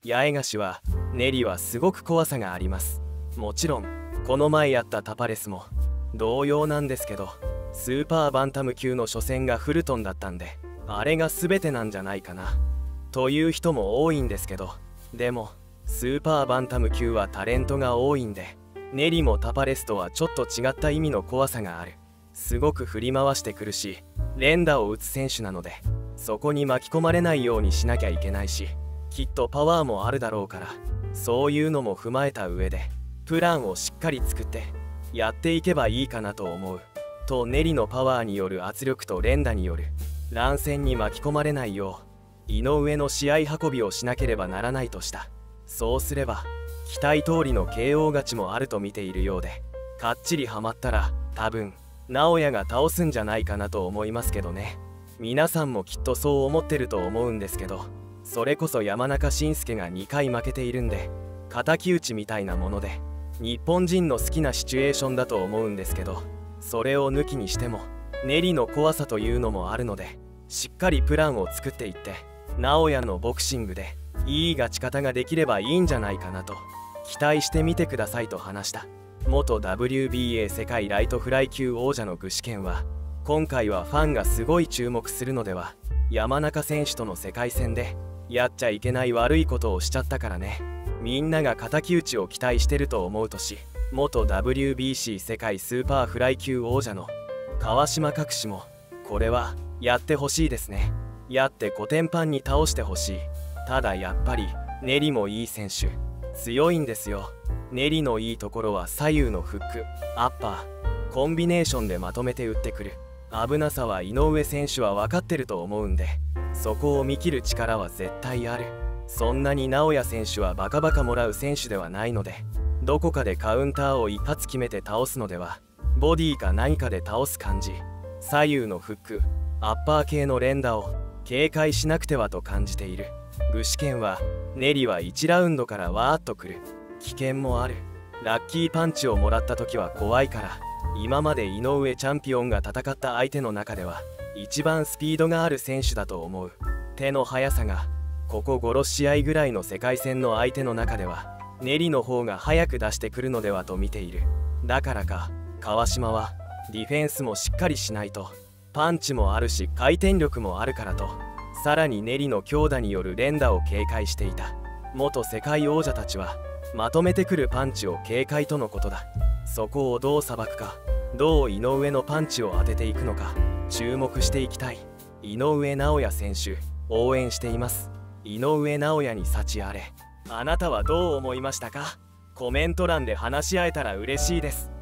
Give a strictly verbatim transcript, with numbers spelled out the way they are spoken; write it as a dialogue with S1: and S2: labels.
S1: 八重樫はネリはすごく怖さがあります。もちろんこの前やったタパレスも同様なんですけど、スーパーバンタム級の初戦がフルトンだったんで、あれが全てなんじゃないかなという人も多いんですけど、でもスーパーバンタム級はタレントが多いんで、ネリもタパレスとはちょっと違った意味の怖さがある。すごく振り回してくるし、連打を打つ選手なので、そこに巻き込まれないようにしなきゃいけないし、きっとパワーもあるだろうから、そういうのも踏まえた上でプランをしっかり作ってやっていけばいいかなと思うと、ネリのパワーによる圧力と連打による乱戦に巻き込まれないよう井上の試合運びをしなければならないとした。そうすれば期待通りの ケーオー 勝ちもあると見ているようで、かっちりハマったら多分直哉が倒すんじゃないかなと思いますけどね。皆さんもきっとそう思ってると思うんですけど、それこそ山中伸介がにかい負けているんで、敵討ちみたいなもので日本人の好きなシチュエーションだと思うんですけど、それを抜きにしてもネリの怖さというのもあるので、しっかりプランを作っていって直哉のボクシングでいい勝ち方ができればいいんじゃないかなと期待してみてくださいと話した元 ダブリュービーエー 世界ライトフライ級王者の具志堅は、今回はファンがすごい注目するのでは、山中選手との世界戦でやっちゃいけない悪いことをしちゃったからね、みんなが敵討ちを期待してると思うとし、元 ダブリュービーシー 世界スーパーフライ級王者の川島隠しも、これはやってほしいですね。やってコテンパンに倒してほしい。ただやっぱりネリもいい選手、強いんですよ。ネリのいいところは左右のフック、アッパー、コンビネーションでまとめて打ってくる危なさは井上選手は分かってると思うんで、そこを見切る力は絶対ある。そんなに直哉選手はバカバカもらう選手ではないので、どこかでカウンターを一発決めて倒すのでは、ボディか何かで倒す感じ、左右のフック、アッパー系の連打を警戒しなくてはと感じている。具志堅はネリはいちラウンドからわーっとくる、危険もある。ラッキーパンチをもらった時は怖いから、今まで井上チャンピオンが戦った相手の中では一番スピードがある選手だと思う。手の速さがここご、ろく試合ぐらいの世界戦の相手の中ではネリの方が早く出してくるのではと見ている。だからか川島はディフェンスもしっかりしないと、パンチもあるし回転力もあるからと、さらにネリの強打による連打を警戒していた。元世界王者たちはまとめてくるパンチを警戒とのことだ。そこをどうさばくか、どう井上のパンチを当てていくのか注目していきたい。井上尚弥選手応援しています。井上尚弥に幸あれ。あなたはどう思いましたか？コメント欄で話し合えたら嬉しいです。